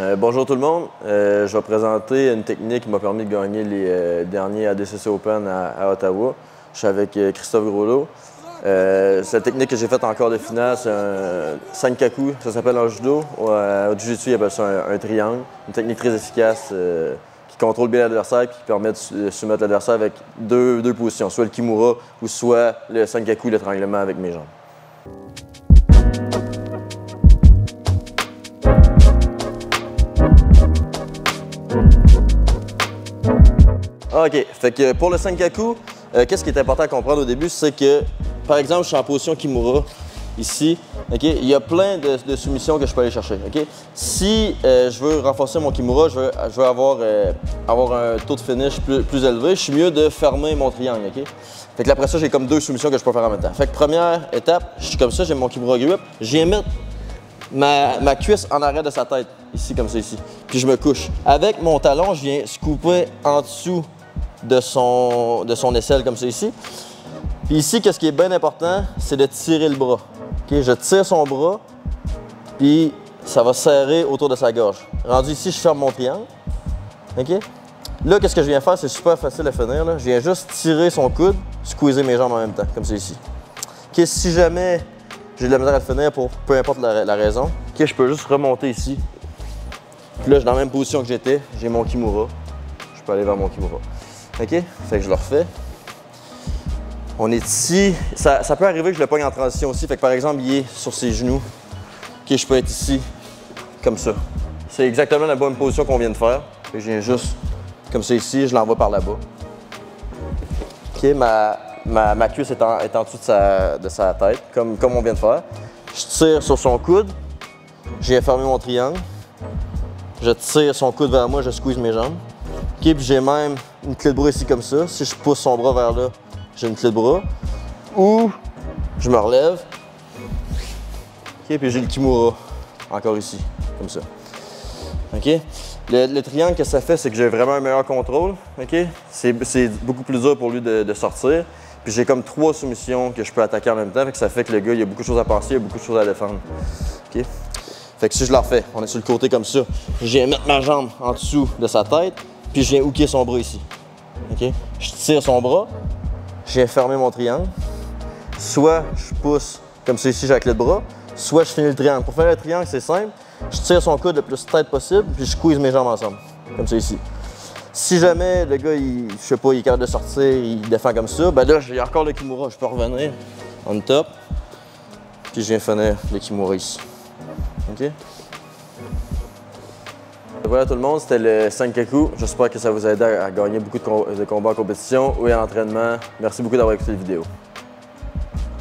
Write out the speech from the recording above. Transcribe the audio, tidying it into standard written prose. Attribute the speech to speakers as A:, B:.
A: Bonjour tout le monde, je vais présenter une technique qui m'a permis de gagner les derniers ADCC Open à Ottawa. Je suis avec Christophe Groslo. C'est la technique que j'ai faite en quart de finale, c'est un Sankaku, ça s'appelle en judo. Au jiu-jitsu, ils appellent ça un triangle. Une technique très efficace qui contrôle bien l'adversaire et qui permet de soumettre l'adversaire avec deux positions, soit le Kimura ou soit le Sankaku, l'étranglement avec mes jambes. OK. Fait que pour le Sankaku, qu'est-ce qui est important à comprendre au début, c'est que, par exemple, je suis en position Kimura, ici. OK? Il y a plein de soumissions que je peux aller chercher. OK? Si je veux renforcer mon Kimura, je veux avoir un taux de finish plus élevé, je suis mieux de fermer mon triangle. OK? Fait que là, après ça, j'ai comme deux soumissions que je peux faire en même temps. Fait que première étape, je suis comme ça, j'ai mon Kimura grip, je viens mettre ma cuisse en arrière de sa tête, ici, comme ça, ici. Puis je me couche. Avec mon talon, je viens scooper en dessous de son aisselle, comme ça, ici. Puis ici, qu'est-ce qui est bien important, c'est de tirer le bras. Okay? Je tire son bras, puis ça va serrer autour de sa gorge. Rendu ici, je ferme mon triangle. OK? Là, qu'est-ce que je viens faire, c'est super facile à finir. Là. Je viens juste tirer son coude, squeezer mes jambes en même temps, comme ça, ici. Okay? Si jamais j'ai de la misère à le finir pour peu importe la raison, okay, je peux juste remonter ici. Puis là, je suis dans la même position que j'étais, j'ai mon Kimura. Je peux aller vers mon Kimura. OK? Fait que je le refais. On est ici. Ça peut arriver que je le pogne en transition aussi. Fait que par exemple, il est sur ses genoux. OK, je peux être ici, comme ça. C'est exactement la bonne position qu'on vient de faire. Fait que je viens juste comme ça ici, je l'envoie par là-bas. OK, ma cuisse est en dessous de sa tête, comme on vient de faire. Je tire sur son coude. Je viens fermer mon triangle. Je tire son coude vers moi, je squeeze mes jambes. OK, puis j'ai même une clé de bras ici comme ça. Si je pousse son bras vers là, j'ai une clé de bras. Ou je me relève. OK, puis j'ai le Kimura encore ici, comme ça. OK? Le triangle, que ça fait, c'est que j'ai vraiment un meilleur contrôle. OK? C'est beaucoup plus dur pour lui de sortir. Puis j'ai comme 3 soumissions que je peux attaquer en même temps. Fait que ça fait que le gars, il a beaucoup de choses à penser, il a beaucoup de choses à défendre. OK? Fait que si je la refais, on est sur le côté comme ça. Je viens mettre ma jambe en dessous de sa tête, puis je viens hooker son bras ici. OK? Je tire son bras, je viens fermer mon triangle. Soit je pousse comme ça ici, j'ai la clé de bras, soit je finis le triangle. Pour faire le triangle, c'est simple. Je tire son coude le plus tête possible, puis je squeeze mes jambes ensemble, comme ça ici. Si jamais le gars, je sais pas, il est capable de sortir, il défend comme ça, ben là, j'ai encore le Kimura, je peux revenir on top, puis je viens finir le Kimura ici. OK? Voilà tout le monde, c'était le Sankaku. J'espère que ça vous a aidé à gagner beaucoup de combats en compétition ou en entraînement. Merci beaucoup d'avoir écouté la vidéo.